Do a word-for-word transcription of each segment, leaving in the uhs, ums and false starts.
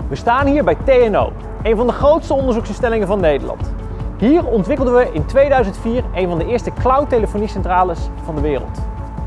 We staan hier bij T N O, een van de grootste onderzoeksinstellingen van Nederland. Hier ontwikkelden we in tweeduizend vier een van de eerste cloud-telefoniecentrales van de wereld.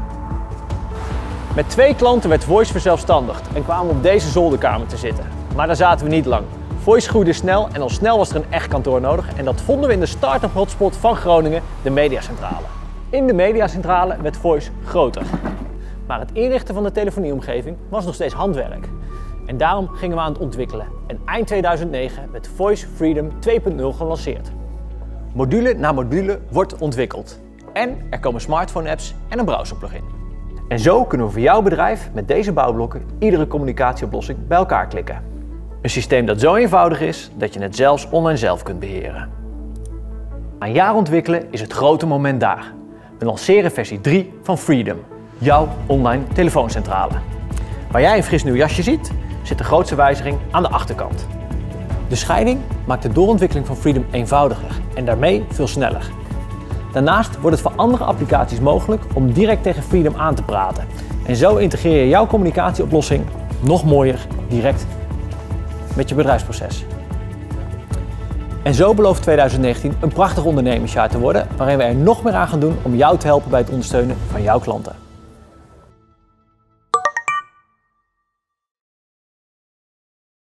Met twee klanten werd Voice verzelfstandigd en kwamen we op deze zolderkamer te zitten. Maar daar zaten we niet lang. Voice groeide snel en al snel was er een echt kantoor nodig en dat vonden we in de start-up hotspot van Groningen, de Mediacentrale. In de Mediacentrale werd Voice groter. Maar het inrichten van de telefonieomgeving was nog steeds handwerk. En daarom gingen we aan het ontwikkelen. En eind tweeduizend negen werd Voice Freedom twee punt nul gelanceerd. Module na module wordt ontwikkeld. En er komen smartphone-apps en een browser-plugin. En zo kunnen we voor jouw bedrijf met deze bouwblokken iedere communicatieoplossing bij elkaar klikken. Een systeem dat zo eenvoudig is dat je het zelfs online zelf kunt beheren. Na een jaar ontwikkelen is het grote moment daar. We lanceren versie drie van Freedom, jouw online telefooncentrale. Waar jij een fris nieuw jasje ziet, zit de grootste wijziging aan de achterkant. De scheiding maakt de doorontwikkeling van Freedom eenvoudiger en daarmee veel sneller. Daarnaast wordt het voor andere applicaties mogelijk om direct tegen Freedom aan te praten. En zo integreer je jouw communicatieoplossing nog mooier direct met je bedrijfsproces. En zo belooft tweeduizend negentien een prachtig ondernemersjaar te worden waarin we er nog meer aan gaan doen om jou te helpen bij het ondersteunen van jouw klanten.